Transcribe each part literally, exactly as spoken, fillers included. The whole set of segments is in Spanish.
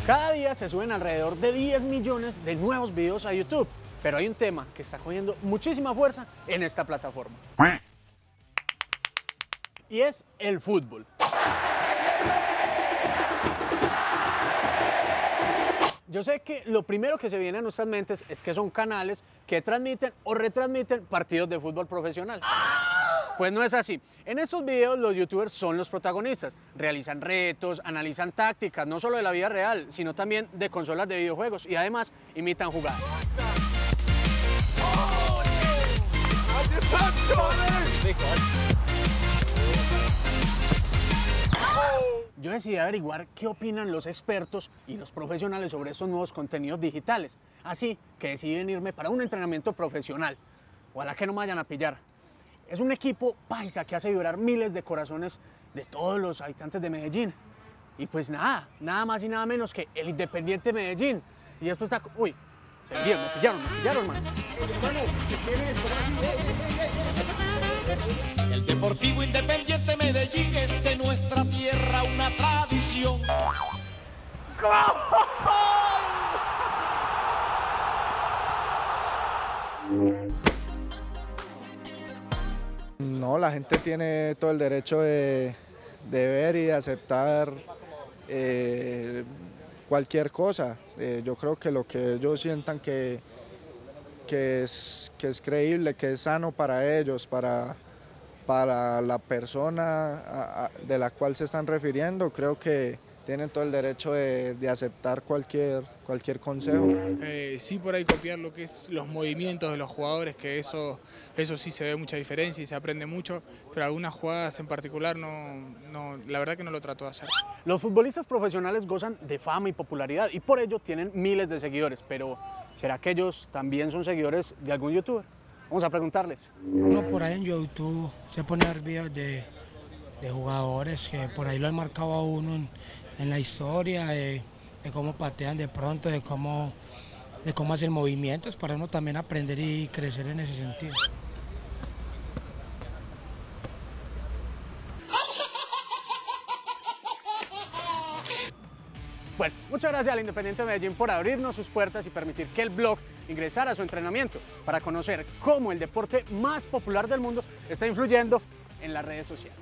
Cada día se suben alrededor de diez millones de nuevos videos a YouTube, pero hay un tema que está cogiendo muchísima fuerza en esta plataforma. Y es el fútbol. Yo sé que lo primero que se viene a nuestras mentes es que son canales que transmiten o retransmiten partidos de fútbol profesional. Pues no es así. En estos videos los youtubers son los protagonistas. Realizan retos, analizan tácticas, no solo de la vida real, sino también de consolas de videojuegos y además imitan jugadas. Yo decidí averiguar qué opinan los expertos y los profesionales sobre estos nuevos contenidos digitales. Así que decidí venirme para un entrenamiento profesional. Ojalá que no me vayan a pillar. Es un equipo paisa que hace vibrar miles de corazones de todos los habitantes de Medellín. Y pues nada, nada más y nada menos que el Independiente Medellín. Y esto está... Uy, se bien, me pillaron, me pillaron, man. El Deportivo Independiente Medellín es de nuestra tierra una tradición. No, la gente tiene todo el derecho de, de ver y de aceptar eh, cualquier cosa. Eh, yo creo que lo que ellos sientan que, que, es, que es creíble, que es sano para ellos, para, para la persona a, a, de la cual se están refiriendo, creo que tienen todo el derecho de, de aceptar cualquier, cualquier consejo. Eh, sí, por ahí copiar lo que es los movimientos de los jugadores, que eso, eso sí se ve mucha diferencia y se aprende mucho, pero algunas jugadas en particular no, no, la verdad que no lo trato de hacer. Los futbolistas profesionales gozan de fama y popularidad y por ello tienen miles de seguidores, pero ¿será que ellos también son seguidores de algún youtuber? Vamos a preguntarles. Uno por ahí en YouTube se pone a ver videos de, de jugadores que por ahí lo han marcado a uno en, en la historia, de, de cómo patean de pronto, de cómo, de cómo hacen movimientos, para uno también aprender y crecer en ese sentido. Bueno, muchas gracias al Independiente Medellín por abrirnos sus puertas y permitir que el blog ingresara a su entrenamiento para conocer cómo el deporte más popular del mundo está influyendo en las redes sociales.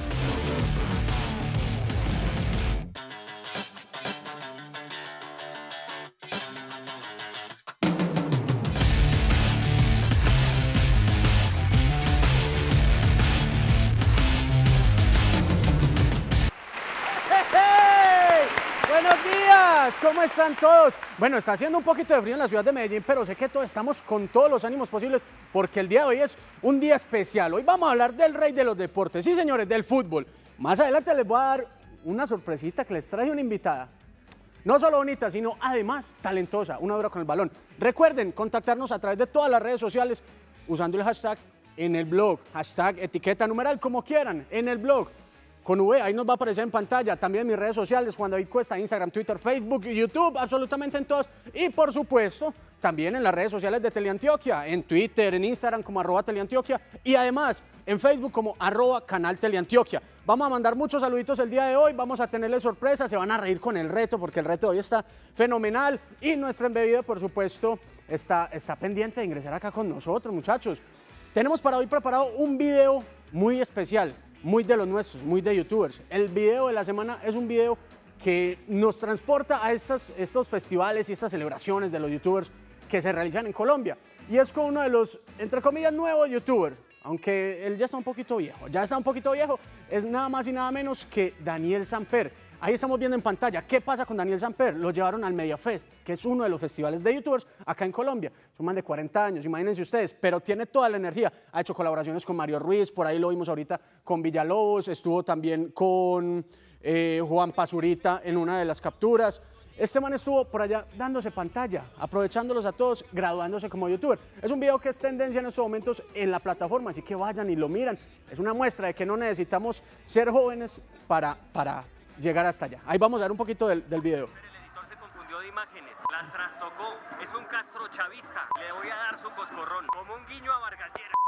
¡Buenos días! ¿Cómo están todos? Bueno, está haciendo un poquito de frío en la ciudad de Medellín, pero sé que todos estamos con todos los ánimos posibles porque el día de hoy es un día especial. Hoy vamos a hablar del rey de los deportes, sí señores, del fútbol. Más adelante les voy a dar una sorpresita que les traje una invitada. No solo bonita, sino además talentosa, una dura con el balón. Recuerden contactarnos a través de todas las redes sociales usando el hashtag en el blog, hashtag etiqueta numeral, como quieran, en el blog. Con V, ahí nos va a aparecer en pantalla, también en mis redes sociales, Juan David Cuesta, Instagram, Twitter, Facebook, YouTube, absolutamente en todos. Y por supuesto, también en las redes sociales de Teleantioquia, en Twitter, en Instagram como arroba Teleantioquia y además en Facebook como arroba canal Teleantioquia. Vamos a mandar muchos saluditos el día de hoy, vamos a tenerles sorpresas, se van a reír con el reto porque el reto de hoy está fenomenal y nuestra embebida, por supuesto, está, está pendiente de ingresar acá con nosotros, muchachos. Tenemos para hoy preparado un video muy especial, muy de los nuestros, muy de youtubers. El video de la semana es un video que nos transporta a estas, estos festivales y estas celebraciones de los youtubers que se realizan en Colombia. Y es con uno de los, entre comillas, nuevos youtubers, aunque él ya está un poquito viejo, ya está un poquito viejo, es nada más y nada menos que Daniel Samper. Ahí estamos viendo en pantalla qué pasa con Daniel Samper. Lo llevaron al Mediafest, que es uno de los festivales de youtubers acá en Colombia. Son más de cuarenta años, imagínense ustedes, pero tiene toda la energía. Ha hecho colaboraciones con Mario Ruiz, por ahí lo vimos ahorita con Villalobos, estuvo también con eh, Juan Pazurita en una de las capturas. Este man estuvo por allá dándose pantalla, aprovechándolos a todos, graduándose como youtuber. Es un video que es tendencia en estos momentos en la plataforma, así que vayan y lo miran. Es una muestra de que no necesitamos ser jóvenes para... para llegar hasta allá. Ahí vamos a ver un poquito del, del video. El editor se confundió de imágenes, las trastocó, es un castrochavista, le voy a dar su coscorrón, como un guiño a Vargas Lleras.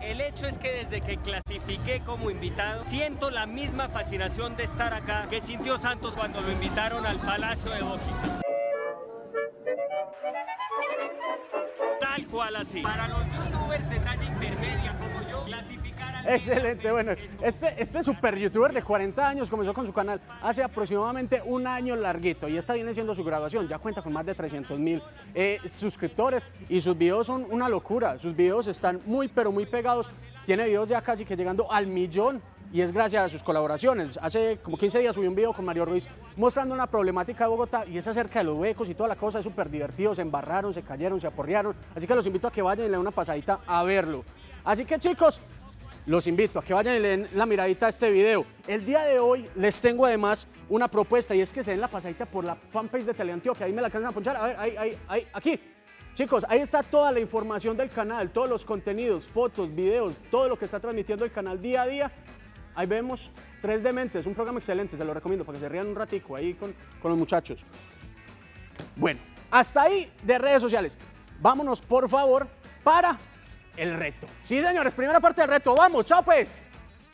El hecho es que desde que clasifiqué como invitado, siento la misma fascinación de estar acá que sintió Santos cuando lo invitaron al Palacio de Buckingham. Tal cual así. Para los youtubers de talla intermedia como yo, clasificar al... Excelente, bueno, este, este super youtuber de cuarenta años comenzó con su canal hace aproximadamente un año larguito y esta viene siendo su graduación, ya cuenta con más de trescientos mil eh, suscriptores y sus videos son una locura, sus videos están muy pero muy pegados, tiene videos ya casi que llegando al millón y es gracias a sus colaboraciones. Hace como quince días subí un video con Mario Ruiz mostrando una problemática de Bogotá y es acerca de los huecos y toda la cosa, es súper divertido, se embarraron, se cayeron, se aporrearon, así que los invito a que vayan y le den una pasadita a verlo. Así que chicos, los invito a que vayan y le den la miradita a este video. El día de hoy les tengo además una propuesta y es que se den la pasadita por la fanpage de Teleantioquia, ahí me la alcanzan a ponchar, a ver, ahí, ahí, ahí, aquí. Chicos, ahí está toda la información del canal, todos los contenidos, fotos, videos, todo lo que está transmitiendo el canal día a día. Ahí vemos Tres Dementes, un programa excelente, se lo recomiendo para que se rían un ratico ahí con, con los muchachos. Bueno, hasta ahí de redes sociales. Vámonos por favor para el reto. Sí señores, primera parte del reto, vamos, chao pues.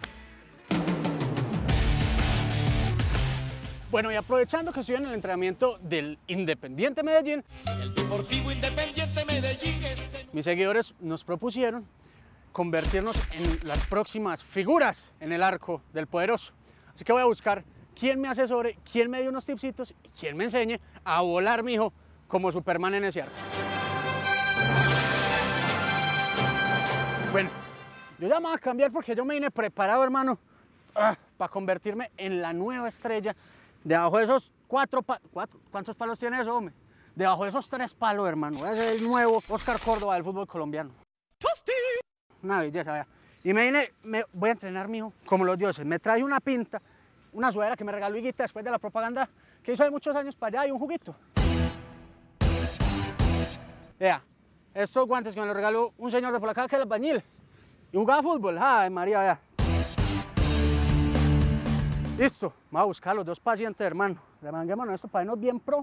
Bueno, y aprovechando que estoy en el entrenamiento del Independiente Medellín, El Deportivo Independiente Medellín este... mis seguidores nos propusieron convertirnos en las próximas figuras en el arco del poderoso. Así que voy a buscar quién me asesore, quién me dé unos tipsitos y quién me enseñe a volar, mijo, como Superman en ese arco. Bueno, yo ya me voy a cambiar porque yo me vine preparado, hermano, ah, para convertirme en la nueva estrella. Debajo de esos cuatro palos, ¿cuántos palos tiene eso, hombre? Debajo de esos tres palos, hermano, voy a ser el nuevo Oscar Córdoba del fútbol colombiano. Una belleza, vea. Y me vine, me voy a entrenar, mijo, como los dioses. Me trae una pinta, una sudadera que me regaló Higuita después de la propaganda que hizo hace muchos años para allá y un juguito. Vea, estos guantes que me los regaló un señor de por acá que es el albañil. Y jugaba fútbol, ay María, vea. Listo, vamos a buscar los dos pacientes, hermano. Le manguémonos esto para irnos bien pro.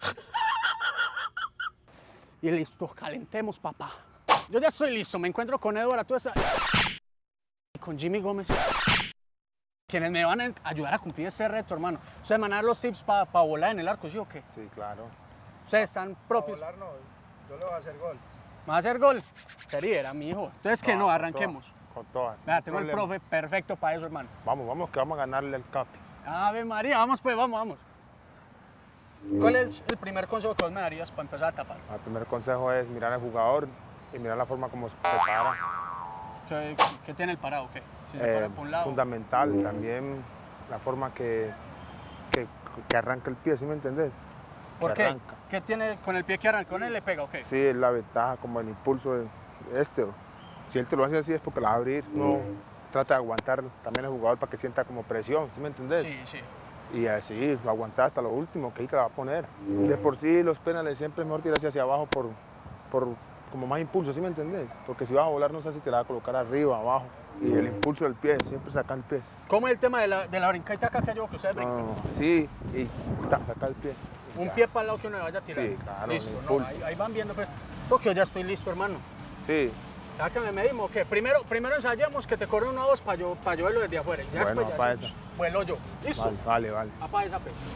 Y listo, calentemos, papá. Yo ya estoy listo, me encuentro con Eduardo Atuesta y con Jimmy Gómez, quienes me van a ayudar a cumplir ese reto, hermano. Ustedes me van a dar los tips para pa volar en el arco, ¿sí o qué? Sí, claro. Ustedes están propios. Para volar no, yo le voy a hacer gol. ¿Me va a hacer gol? Quería, mi hijo. Entonces, que no, arranquemos. Con todas. Vea, no tengo el problema. profe perfecto para eso, hermano. Vamos, vamos, que vamos a ganarle el capi. Ave María, vamos pues, vamos, vamos. ¿Cuál es el primer consejo que vos me darías para empezar a tapar? El primer consejo es mirar al jugador y mirar la forma como se para. ¿Qué, qué tiene el parado? ¿Qué? Si se Eh, para por un lado. fundamental también la forma que, que, que arranca el pie, ¿sí me entendés? ¿Por que qué? arranca. ¿Qué tiene con el pie que arranca? ¿Con él le pega o qué? Sí, es la ventaja, como el impulso de este. Si él te lo hace así es porque la va a abrir. No trata de aguantar también el jugador para que sienta como presión, ¿sí me entendés? Sí, sí. Y así, lo aguantar hasta lo último, que ahí te la va a poner. De por sí, los penales siempre es mejor tirarse hacia abajo por, por como más impulso, ¿sí me entendés? Porque si vas a volar, no sé si te la va a colocar arriba, abajo. Y el impulso del pie, siempre saca el pie. ¿Cómo es el tema de la, de la brincaita acá que yo que ustedes brincan? No, sí, y ta, saca el pie. Un Ya. pie para el lado que uno le vaya a tirar. Sí, claro, Listo, el no, impulso. ahí, ahí van viendo pues. Porque yo ya estoy listo, hermano. Sí, ¿Sabes que me medimos? ¿Qué? Primero, primero ensayamos que te corre una voz para yo, pa yo verlo desde afuera. Ya Bueno, después ya pa' hacemos. esa. Vuelo yo. ¿Listo? vale, vale, vale. Apa esa pues.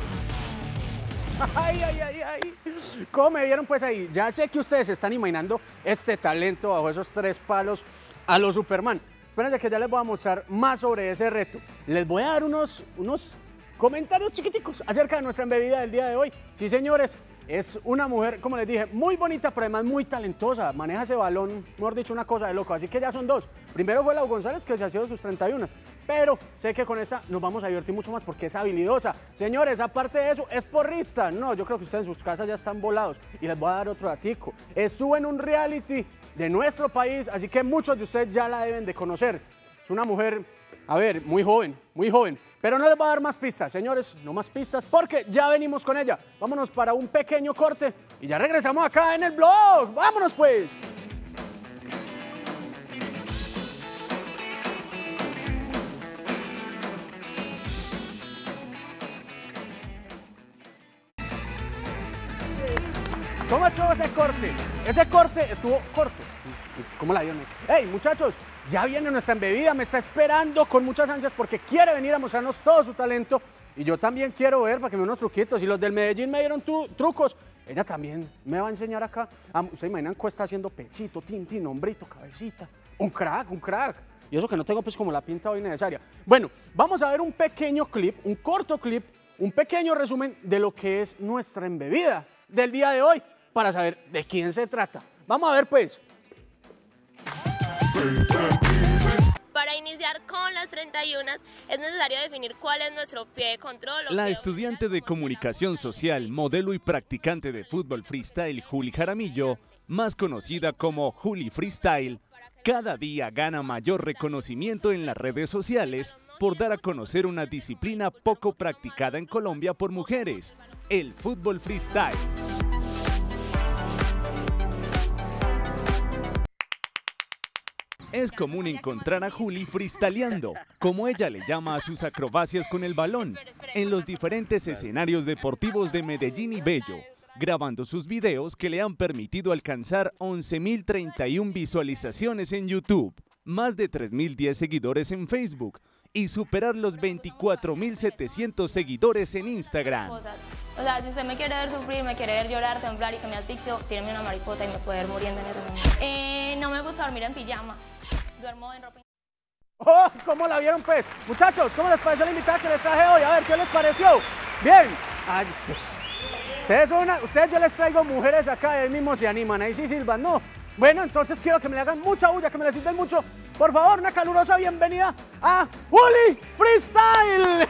Ay, ay, ay, ay. ¿Cómo me vieron pues ahí? Ya sé que ustedes se están imaginando este talento bajo esos tres palos a los Superman. Espérense que ya les voy a mostrar más sobre ese reto. Les voy a dar unos, unos comentarios chiquiticos acerca de nuestra embebida del día de hoy. Sí, señores, es una mujer, como les dije, muy bonita, pero además muy talentosa. Maneja ese balón, mejor dicho, una cosa de loco. Así que ya son dos. Primero fue Lau González, que se ha sido sus treinta y uno. Pero sé que con esta nos vamos a divertir mucho más porque es habilidosa. Señores, aparte de eso, es porrista. No, yo creo que ustedes en sus casas ya están volados. Y les voy a dar otro datico. Estuvo en un reality de nuestro país, así que muchos de ustedes ya la deben de conocer. Es una mujer, a ver, muy joven, muy joven. Pero no les voy a dar más pistas, señores, no más pistas, porque ya venimos con ella. Vámonos para un pequeño corte y ya regresamos acá en el blog. ¡Vámonos pues! ¿Cómo estuvo ese corte? Ese corte estuvo corto. ¿Cómo la vieron? Hey, muchachos, ya viene nuestra embebida, me está esperando con muchas ansias porque quiere venir a mostrarnos todo su talento. Y yo también quiero ver para que me dé unos truquitos. Y los del Medellín me dieron tru trucos. Ella también me va a enseñar acá. Ah, ¿ustedes imaginan Cuesta haciendo pechito, tintín, hombrito, cabecita? Un crack, un crack. Y eso que no tengo pues como la pinta hoy necesaria. Bueno, vamos a ver un pequeño clip, un corto clip, un pequeño resumen de lo que es nuestra embebida del día de hoy para saber de quién se trata. Vamos a ver pues. Para iniciar con las treinta y una es necesario definir cuál es nuestro pie de control. La estudiante de comunicación social, modelo y practicante de fútbol freestyle Juli Jaramillo, más conocida como Juli Freestyle, cada día gana mayor reconocimiento en las redes sociales por dar a conocer una disciplina poco practicada en Colombia por mujeres, el fútbol freestyle. Es común encontrar a Juli freestyleando, como ella le llama a sus acrobacias con el balón, en los diferentes escenarios deportivos de Medellín y Bello, grabando sus videos que le han permitido alcanzar once mil treinta y una visualizaciones en YouTube, más de tres mil diez seguidores en Facebook y superar los veinticuatro mil setecientos seguidores en Instagram. O sea, si usted me quiere ver sufrir, me quiere ver llorar, temblar y que me asfixio, tíreme una mariposa y me puede ver muriendo en ese momento. Eh, no me gusta dormir en pijama, duermo en ropa. ¡Oh! ¿Cómo la vieron pues? Muchachos, ¿cómo les pareció la invitada que les traje hoy? A ver, ¿qué les pareció? Bien. Ay, sí. Ustedes, son una, ustedes yo les traigo mujeres acá y ahí mismo se animan, ahí sí silban, ¿no? Bueno, entonces quiero que me le hagan mucha bulla, que me le sirven mucho. Por favor, una calurosa bienvenida a Juli Freestyle.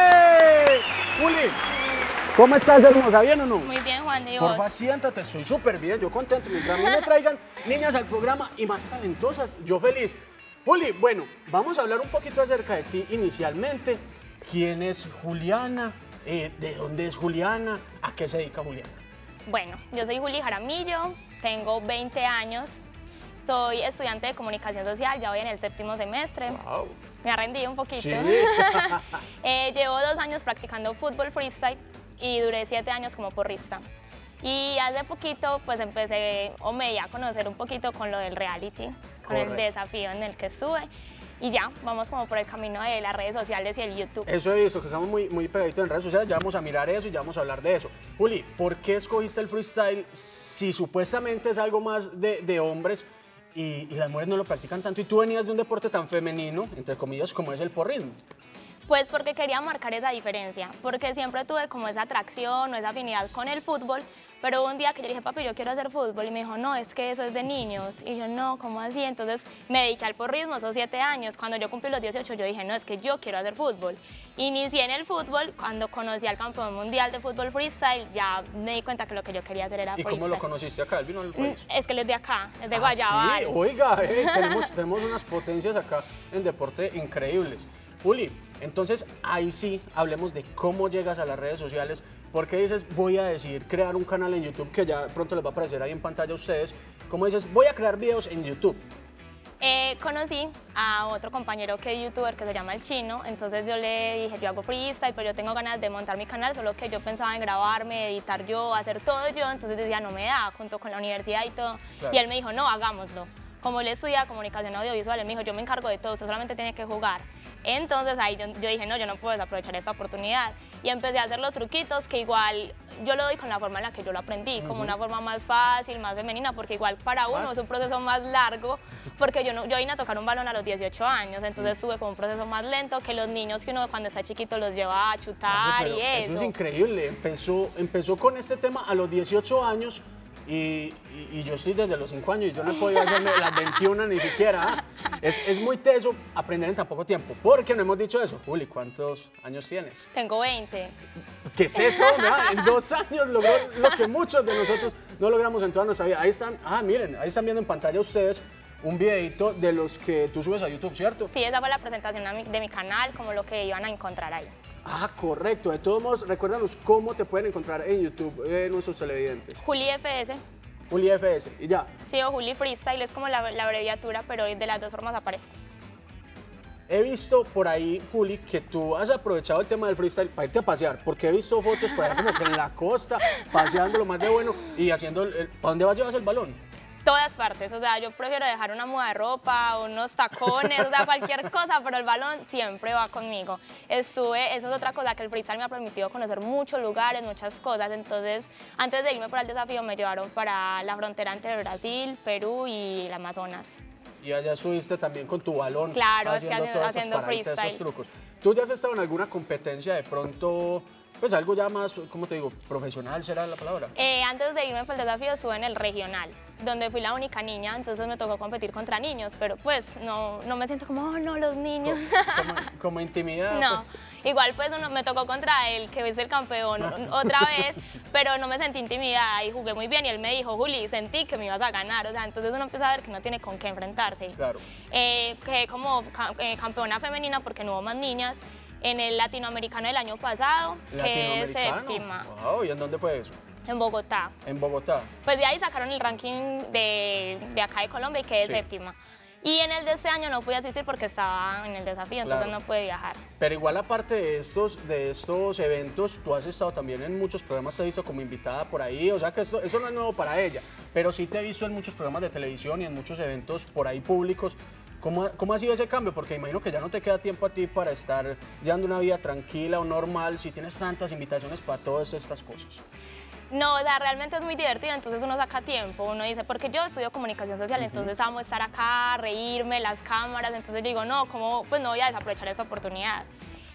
Juli, ¿cómo estás, hermosa? ¿Bien o no? Muy bien, Juan, ¿y vos? Porfa, siéntate, estoy súper bien, yo contento. Mientras no me traigan niñas al programa y más talentosas, yo feliz. Juli, bueno, vamos a hablar un poquito acerca de ti inicialmente. ¿Quién es Juliana? Eh, ¿De dónde es Juliana? ¿A qué se dedica Juliana? Bueno, yo soy Juli Jaramillo, tengo veinte años, soy estudiante de comunicación social, ya voy en el séptimo semestre. Wow. Me ha rendido un poquito. Sí. eh, llevo dos años practicando fútbol freestyle y duré siete años como porrista. Y hace poquito pues empecé o me di a conocer un poquito con lo del reality, con Correcto. El desafío en el que estuve. Y ya, vamos como por el camino de las redes sociales y el YouTube. Eso he visto, que estamos muy, muy pegaditos en redes sociales, ya vamos a mirar eso y ya vamos a hablar de eso. Juli, ¿por qué escogiste el freestyle si supuestamente es algo más de, de hombres y, y las mujeres no lo practican tanto? Y tú venías de un deporte tan femenino, entre comillas, como es el porrismo. Pues porque quería marcar esa diferencia, porque siempre tuve como esa atracción o esa afinidad con el fútbol, pero hubo un día que yo le dije, papi, yo quiero hacer fútbol, y me dijo, no, es que eso es de niños, y yo, no, ¿cómo así? Entonces me dediqué al porrismo, esos siete años, cuando yo cumplí los dieciocho, yo dije, no, es que yo quiero hacer fútbol. Inicié en el fútbol, cuando conocí al campeón mundial de fútbol freestyle, ya me di cuenta que lo que yo quería hacer era freestyle. ¿Y cómo lo conociste acá? ¿Él vino al país? Es que él es de acá, es de ah, Guayabal. Sí, oiga, eh, tenemos, tenemos unas potencias acá en deporte increíbles. Juli, entonces ahí sí hablemos de cómo llegas a las redes sociales, porque dices, voy a decidir crear un canal en YouTube, que ya pronto les va a aparecer ahí en pantalla a ustedes, como dices, voy a crear videos en YouTube. Eh, conocí a otro compañero que es youtuber que se llama El Chino, entonces yo le dije, yo hago freestyle, pero yo tengo ganas de montar mi canal, solo que yo pensaba en grabarme, editar yo, hacer todo yo, entonces decía, no me da, junto con la universidad y todo, claro. Y él me dijo, no, hagámoslo. Como él estudia comunicación audiovisual, él me dijo, yo me encargo de todo, usted solamente tiene que jugar. Entonces ahí yo, yo dije, no, yo no puedo desaprovechar esta oportunidad. Y empecé a hacer los truquitos que igual yo lo doy con la forma en la que yo lo aprendí, uh-huh. Como una forma más fácil, más femenina, porque igual para uno ¿Más? Es un proceso más largo, porque yo, no, yo vine a tocar un balón a los dieciocho años, entonces uh-huh. Tuve como un proceso más lento que los niños que uno cuando está chiquito los lleva a chutar y eso. Eso es increíble, empezó, empezó con este tema a los dieciocho años. Y, y, y yo estoy desde los cinco años y yo no he podido hacerme las veintiuna ni siquiera. Es, es muy teso aprender en tan poco tiempo. Porque no hemos dicho eso. Juli, ¿cuántos años tienes? Tengo veinte. ¿Qué es eso? En dos años logró lo que muchos de nosotros no logramos en toda nuestra vida. Ahí están, ah, miren, ahí están viendo en pantalla ustedes un videito de los que tú subes a YouTube, ¿cierto? Sí, esa fue la presentación de mi, de mi canal, como lo que iban a encontrar ahí. Ah, correcto. De todos modos, recuérdanos cómo te pueden encontrar en YouTube eh, nuestros televidentes. Juli F S. Juli F S, y ya. Sí, o Juli Freestyle, es como la, la abreviatura, pero de las dos formas aparezco. he visto por ahí, Juli, que tú has aprovechado el tema del freestyle para irte a pasear, porque he visto fotos por allá como que en la costa, paseando lo más de bueno y haciendo, el, el, ¿para dónde vas llevas el balón? Todas partes, o sea, yo prefiero dejar una muda de ropa, unos tacones, o sea, cualquier cosa, pero el balón siempre va conmigo. Estuve, eso es otra cosa, que el freestyle me ha permitido conocer muchos lugares, muchas cosas, entonces, antes de irme para el desafío, me llevaron para la frontera entre Brasil, Perú y el Amazonas. Y allá subiste también con tu balón, claro, haciendo es que todas haciendo esas paraditas, freestyle. esos trucos. ¿Tú ya has estado en alguna competencia de pronto, pues algo ya más, ¿cómo te digo, profesional será la palabra? Eh, antes de irme para el desafío estuve en el regional, donde fui la única niña, entonces me tocó competir contra niños, pero pues no, no me siento como, oh no, los niños. Como, como intimidad. No, pues. igual pues uno, me tocó contra el que es el campeón otra vez, pero no me sentí intimidada y jugué muy bien y él me dijo, Juli, sentí que me ibas a ganar, o sea, entonces uno empieza a ver que no tiene con qué enfrentarse. Claro. Eh, que como eh, campeona femenina, porque no hubo más niñas, en el latinoamericano del año pasado, que es séptima. Wow, ¿y en dónde fue eso? En Bogotá. En Bogotá. Pues de ahí sacaron el ranking de, de acá de Colombia y quedé Sí. séptima. Y en el de este año no pude asistir porque estaba en el desafío, entonces Claro. no pude viajar. Pero igual aparte de estos, de estos eventos, tú has estado también en muchos programas, te he visto como invitada por ahí, o sea que esto, eso no es nuevo para ella, pero sí te he visto en muchos programas de televisión y en muchos eventos por ahí públicos. ¿Cómo, ¿Cómo ha sido ese cambio? Porque imagino que ya no te queda tiempo a ti para estar llevando una vida tranquila o normal si tienes tantas invitaciones para todas estas cosas. No, o sea, realmente es muy divertido, entonces uno saca tiempo, uno dice, porque yo estudio comunicación social, uh-huh. entonces amo estar acá, reírme, las cámaras, entonces yo digo, no, ¿cómo? Pues no voy a desaprovechar esta oportunidad.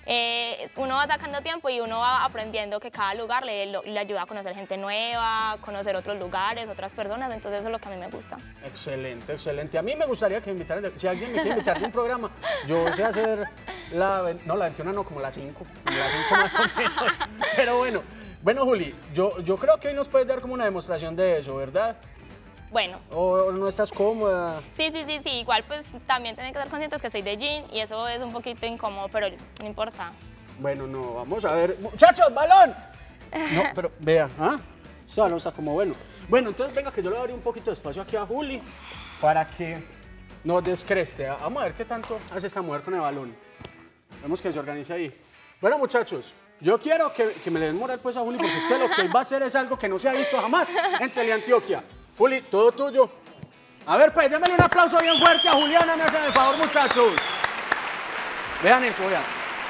Eh, uno va sacando tiempo y uno va aprendiendo que cada lugar le, le ayuda a conocer gente nueva, conocer otros lugares, otras personas, entonces eso es lo que a mí me gusta. Excelente, excelente. A mí me gustaría que me invitaran, si alguien me quiere invitar de un programa, yo sé hacer la, no, la veintiuna no, como las cinco, como las cinco más o menos, pero bueno. Bueno, Juli, yo, yo creo que hoy nos puedes dar como una demostración de eso, ¿verdad? Bueno. ¿O no estás cómoda? Sí, sí, sí, sí. Igual pues también tienen que ser conscientes que soy de jean y eso es un poquito incómodo, pero no importa. Bueno, no, vamos a ver. ¡Muchachos, balón! No, pero vea, ¿ah? Este balón está como bueno. Bueno, entonces venga que yo le voy a abrir un poquito de espacio aquí a Juli para que nos descreste. Vamos a ver qué tanto hace esta mujer con el balón. Vemos que se organice ahí. Bueno, muchachos. Yo quiero que, que me le den moral pues a Juli, porque es que lo que él va a hacer es algo que no se ha visto jamás en Teleantioquia. Juli, todo tuyo. A ver, pues, démele un aplauso bien fuerte a Juliana, me hacen el favor, muchachos. Vean eso, vean.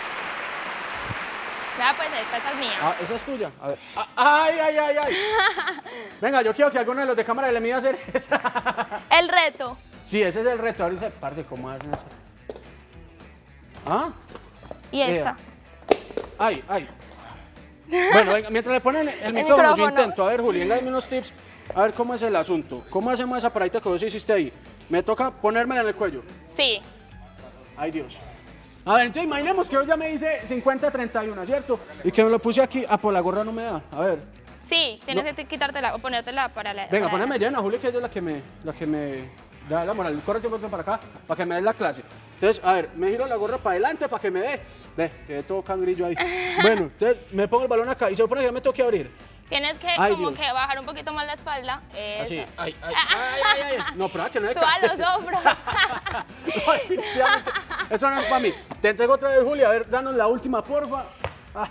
Vea, pues, esta, esta es mía. Ah, esa es tuya. A ver. Ah, ay, ay, ay, ay. Venga, yo quiero que alguno de los de cámara le mida a hacer esa. El reto. Sí, ese es el reto. Ahora dice, parce, ¿cómo hacen eso? ¿Ah? Y esta. Ea. Ay, ay. Bueno, venga, mientras le ponen el, el micrófono, micrófono, yo intento. A ver, Juli, venga, dame unos tips. A ver cómo es el asunto. ¿Cómo hacemos esa paradita que vos hiciste ahí? Me toca ponérmela en el cuello. Sí. Ay, Dios. A ver, entonces imaginemos que hoy ya me dice cincuenta treinta y uno, ¿cierto? Y que me lo puse aquí. Ah, por la gorra no me da. A ver. Sí, tienes no. que quitártela o ponértela para la... Venga, para poneme llena, Juli, que ella es la que me, la que me da la moral. Corre tiempo para acá, para que me dé la clase. Entonces, a ver, me giro la gorra para adelante para que me dé. Ve, quedé todo cangrillo ahí. Bueno, entonces me pongo el balón acá y se supone que ya me tengo que abrir. Tienes que Ay, como Dios. que bajar un poquito más la espalda. Eso. Así, ay, ay, ay, ay, ay. No, pero que no es Suba los hombros. No, definitivamente, eso no es para mí. Te entrego otra vez, Julia. A ver, danos la última, porfa. Ah.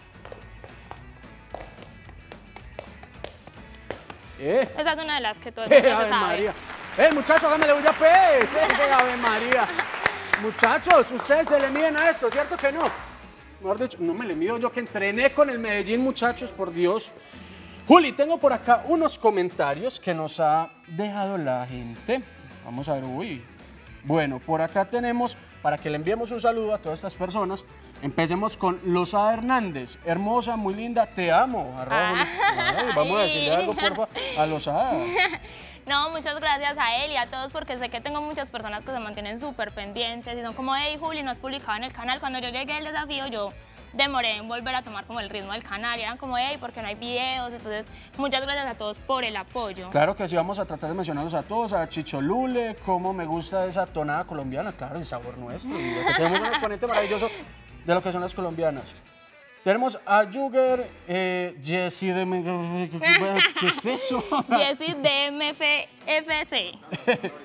Eh. Esa es una de las que todo el mundo Eh, Ave sabe. María. Eh, muchachos, háganmele bulla, pues. Eh, Ave María. Muchachos, ustedes se le miden a esto, ¿cierto que no? Mejor dicho, no me le mido yo que entrené con el Medellín, muchachos, por Dios. Juli, tengo por acá unos comentarios que nos ha dejado la gente. Vamos a ver, uy. Bueno, por acá tenemos, para que le enviemos un saludo a todas estas personas, empecemos con Losada Hernández. Hermosa, muy linda, te amo. Arroba, Juli. Ay, vamos a decirle algo, porfa, a Losada. No, muchas gracias a él y a todos porque sé que tengo muchas personas que se mantienen súper pendientes y son como, hey, Juli, no has publicado en el canal. Cuando yo llegué al desafío, yo demoré en volver a tomar como el ritmo del canal y eran como, hey, ¿por qué no hay videos? Entonces, muchas gracias a todos por el apoyo. Claro que sí, vamos a tratar de mencionarlos a todos, a Chicholule, cómo me gusta esa tonada colombiana, claro, el sabor nuestro, y que tenemos un exponente maravilloso de lo que son las colombianas. Tenemos a Juger, eh, Jessie de... ¿Qué es eso? Jessie de M F C.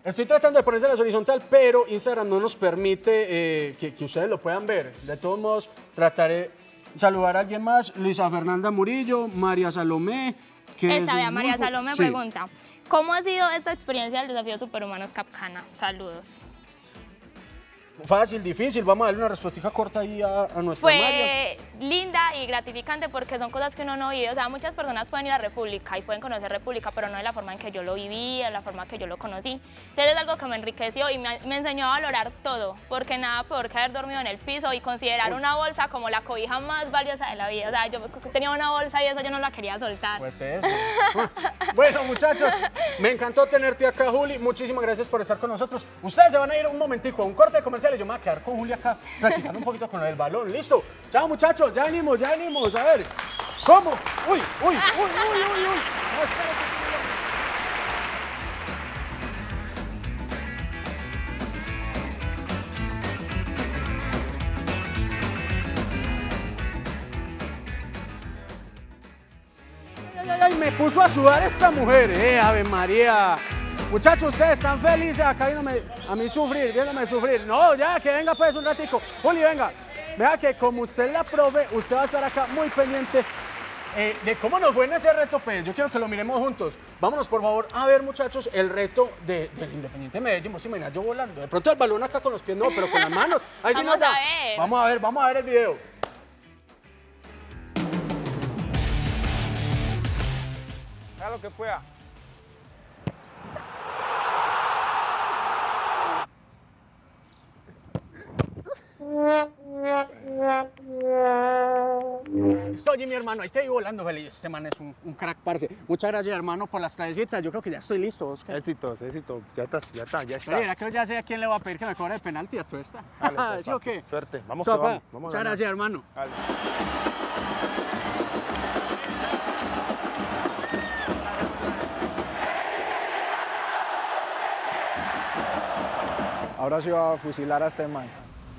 Estoy tratando de ponérselas horizontal, pero Instagram no nos permite eh, que, que ustedes lo puedan ver. De todos modos, trataré de saludar a alguien más. Luisa Fernanda Murillo, María Salomé. Que Esta, es vea, María muy... Salomé sí. pregunta, ¿cómo ha sido esta experiencia del desafío Superhumanos Capcana? Saludos. Fácil, difícil. Vamos a darle una respuesta corta ahí a, a nuestra María. Fue linda y gratificante porque son cosas que uno no vive. O sea, muchas personas pueden ir a República y pueden conocer República, pero no de la forma en que yo lo viví, de la forma que yo lo conocí. Entonces es algo que me enriqueció y me, me enseñó a valorar todo, porque nada peor que haber dormido en el piso y considerar Uf. una bolsa como la cobija más valiosa de la vida. O sea, yo tenía una bolsa y eso yo no la quería soltar. Fuerte eso. Bueno, muchachos, me encantó tenerte acá, Juli. Muchísimas gracias por estar con nosotros. Ustedes se van a ir un momentico a un corte de comercial. Yo me voy a quedar con Juli acá practicando un poquito con el balón. Listo. Chao, muchachos. Ya venimos, ya venimos. A ver. ¿Cómo? Uy, uy, uy, uy, uy, uy. No, espérate. Ay, ay, ay, me puso a sudar esta mujer. Eh, Ave María. Muchachos, ustedes están felices acá viéndome a mí sufrir, viéndome sufrir. No, ya, que venga pues un ratico. Juli, venga. Vea que como usted es la profe, usted va a estar acá muy pendiente eh, de cómo nos fue en ese reto, pues. Yo quiero que lo miremos juntos. Vámonos, por favor, a ver, muchachos, el reto de, del Independiente Medellín. Vos imaginás yo volando. De pronto el balón acá con los pies, no, pero con las manos. Ahí vamos sí nos a da. ver. Vamos a ver, vamos a ver el video. Haga lo que pueda. Estoy, mi hermano, ahí te iba volando, feliz. Este man es un, un crack, parce. Muchas gracias, hermano, por las clavecitas. Yo creo que ya estoy listo, Oscar. Éxitos, éxitos. Ya está, ya está, ya está. Oye, mira que ya sé a quién le va a pedir que me cobre el penalti a todo esta. Dale, pues, ¿Sí o qué? Suerte. Vamos, Sopa, que vamos. vamos muchas gracias, hermano. Dale. Ahora sí va a fusilar a este man.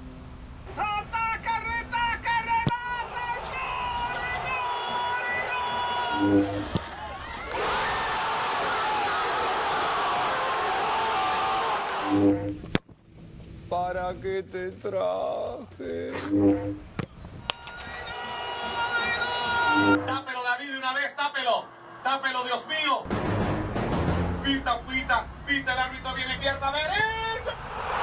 ¿Para qué te traje? Tápelo, David, de una vez, tápelo. Tápelo, Dios mío. Pita, pita, pita, el árbitro viene izquierda, derecha.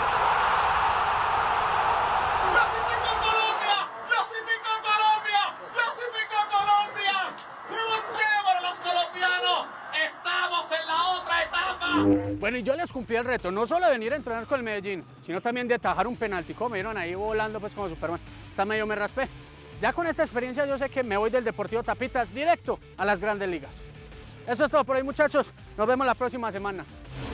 ¡Clasificó Colombia! ¡Clasificó Colombia! ¡Clasificó Colombia! ¡Triunfemos los colombianos! ¡Estamos en la otra etapa! Bueno, y yo les cumplí el reto, no solo de venir a entrenar con el Medellín, sino también de atajar un penalti. Como me vieron ahí volando pues como Superman. Hasta medio me raspé. Ya con esta experiencia yo sé que me voy del Deportivo Tapitas directo a las grandes ligas. Eso es todo por hoy, muchachos. Nos vemos la próxima semana.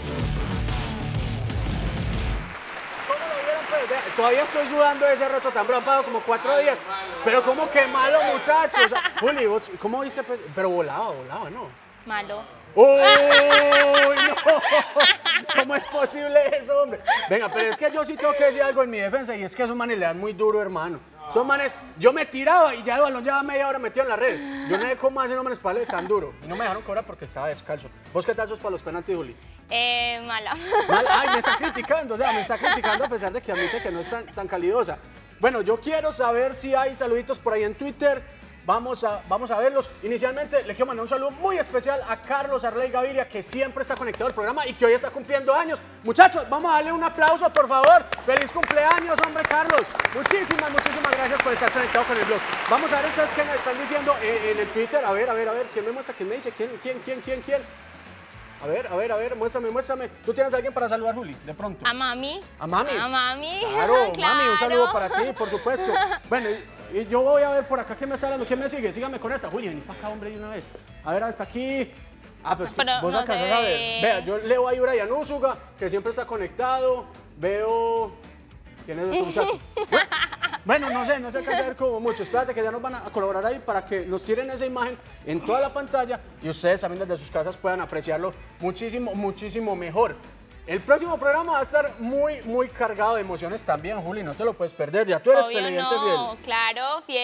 ¿Cómo lo vieron, pues? Vea, todavía estoy sudando de ese reto tan bravo, han pasado como cuatro Malo, días. malo, Pero malo. como que malo, muchachos. O sea, Juli, ¿vos cómo viste? Pues? Pero volaba, volaba, ¿no? Malo. ¡Uy, no! ¿Cómo es posible eso, hombre? Venga, pero es que yo sí tengo que decir algo en mi defensa y es que esos manes le dan muy duro, hermano. Son manes, yo me tiraba y ya el balón llevaba media hora metido en la red. Yo no sé cómo hacen manes para darle tan duro. Y no me dejaron cobrar porque estaba descalzo. ¿Vos qué tal sos para los penaltis, Juli? Eh, mala. Mala. Ay, me está criticando, o sea, me está criticando a pesar de que admite que no es tan, tan calidosa. Bueno, yo quiero saber si hay saluditos por ahí en Twitter. Vamos a, vamos a verlos. Inicialmente le quiero mandar un saludo muy especial a Carlos Arley Gaviria, que siempre está conectado al programa y que hoy está cumpliendo años. Muchachos, vamos a darle un aplauso, por favor. ¡Feliz cumpleaños, hombre, Carlos! Muchísimas, muchísimas gracias por estar conectado con el blog. Vamos a ver entonces qué me están diciendo eh, en el Twitter. A ver, a ver, a ver, ¿quién me muestra? ¿Quién me dice? ¿Quién, quién, quién, quién, quién? A ver, a ver, a ver, muéstrame, muéstrame. ¿Tú tienes a alguien para saludar, Juli? De pronto. A mami. ¿A mami? A mami. Claro, Claro. mami, un saludo para ti, por supuesto. Bueno, y, y yo voy a ver por acá quién me está hablando, quién me sigue. Sígame con esta. Juli, vení para acá, hombre, de una vez. A ver, hasta aquí. Ah, pero, es que Pero vos no alcanzás se a ve. ver. Vea, yo leo ahí Brian Úsuga, que siempre está conectado. Veo... ¿Quién es otro muchacho? Bueno, no sé, no se alcanza a ver como mucho. Espérate que ya nos van a colaborar ahí para que nos tiren esa imagen en toda la pantalla y ustedes también desde sus casas puedan apreciarlo muchísimo, muchísimo mejor. El próximo programa va a estar muy, muy cargado de emociones también, Juli, no te lo puedes perder. Ya tú eres Obvio televidente no, fiel. claro, fiel.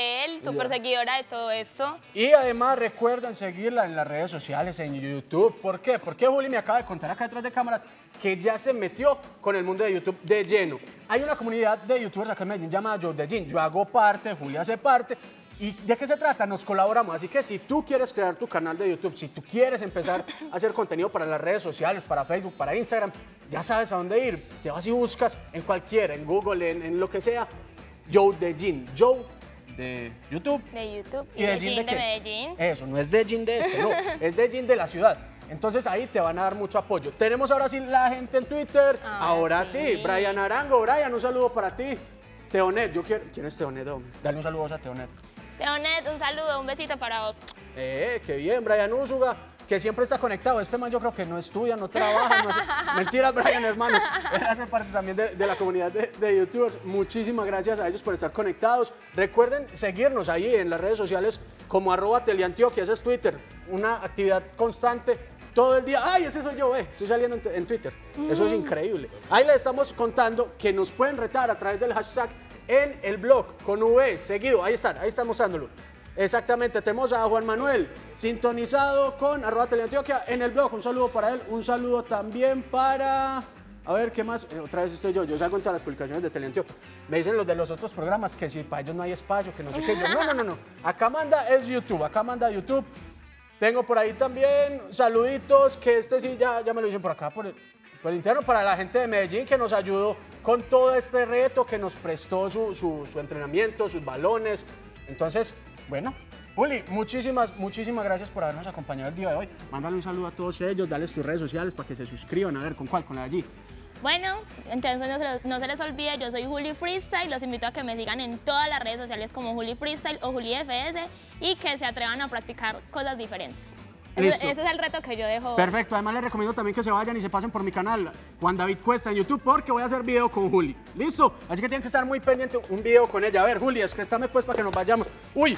súper seguidora de todo esto. Y además recuerden seguirla en las redes sociales, en YouTube. ¿Por qué? Porque Juli me acaba de contar acá detrás de cámaras que ya se metió con el mundo de YouTube de lleno. Hay una comunidad de youtubers acá en Medellín llamada Yo de Gin. Yo hago parte, Juli hace parte. ¿Y de qué se trata? Nos colaboramos. Así que si tú quieres crear tu canal de YouTube, si tú quieres empezar a hacer contenido para las redes sociales, para Facebook, para Instagram, ya sabes a dónde ir. Te vas y buscas en cualquiera, en Google, en, en lo que sea, Joe de Gin. Joe de YouTube. De YouTube. ¿Y, ¿Y de, de Gin de, de Medellín? Eso, no es de Gin de este, no. Es de Gin de la ciudad. Entonces ahí te van a dar mucho apoyo. Tenemos ahora sí la gente en Twitter. Ahora, ahora sí. sí, Brian Arango. Brian, un saludo para ti. Teonet, yo quiero... ¿Quién es Teonet? Dale un saludo a Teonet. Teonet, un saludo, un besito para vos. Eh, qué bien, Brian Úsuga, que siempre está conectado. Este man yo creo que no estudia, no trabaja, no hace... Mentiras, Brian, hermano. Él hace parte también de, de la comunidad de, de youtubers. Muchísimas gracias a ellos por estar conectados. Recuerden seguirnos ahí en las redes sociales como arroba teleantioquia, ese es Twitter. Una actividad constante todo el día. ¡Ay, ese soy yo! Eh, estoy saliendo en, en Twitter. Mm. Eso es increíble. Ahí les estamos contando que nos pueden retar a través del hashtag en el blog con V seguido. Ahí están, ahí están mostrándolo. Exactamente, tenemos a Juan Manuel sintonizado con arroba teleantioquia en el blog. Un saludo para él, un saludo también para... A ver, ¿qué más? Eh, otra vez estoy yo, yo salgo en todas las publicaciones de Teleantioquia. Me dicen los de los otros programas que si para ellos no hay espacio, que no sé qué. Yo, no, no, no, no. Acá manda es YouTube, acá manda YouTube. Tengo por ahí también saluditos, que este sí ya, ya me lo dicen por acá, por el, por el interno, para la gente de Medellín que nos ayudó con todo este reto, que nos prestó su, su, su entrenamiento, sus balones. Entonces, bueno, Juli, muchísimas, muchísimas gracias por habernos acompañado el día de hoy. Mándale un saludo a todos ellos, dale tus redes sociales para que se suscriban. A ver, ¿con cuál? Con la de allí. Bueno, entonces no se, les, no se les olvide, yo soy Juli Freestyle, los invito a que me sigan en todas las redes sociales como Juli Freestyle o Juli F S y que se atrevan a practicar cosas diferentes. Ese, ese es el reto que yo dejo. Perfecto, además les recomiendo también que se vayan y se pasen por mi canal Juan David Cuesta en YouTube porque voy a hacer video con Juli. ¿Listo? Así que tienen que estar muy pendientes, un video con ella. A ver, Juli, descréstame pues para que nos vayamos. ¡Uy!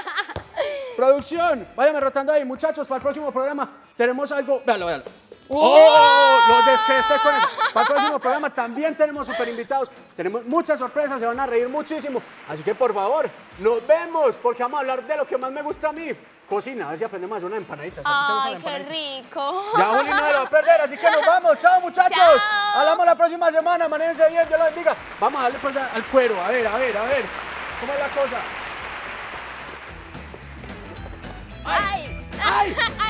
Producción, váyame rotando ahí. Muchachos, para el próximo programa tenemos algo... Véalo, véalo. ¡Oh! Los descresté con eso. Para el próximo programa también tenemos super invitados. Tenemos muchas sorpresas, se van a reír muchísimo. Así que por favor, nos vemos porque vamos a hablar de lo que más me gusta a mí. Cocina, a ver si aprendemos a hacer una empanadita. Ay, qué rico. Ya Juli no se lo va a perder, así que nos vamos. Chao, muchachos. Chao. Hablamos la próxima semana. Manéjense bien, Dios los bendiga. Vamos a darle pues al cuero. A ver, a ver, a ver. ¿Cómo es la cosa? ¡Ay! ¡Ay! ¡Ay!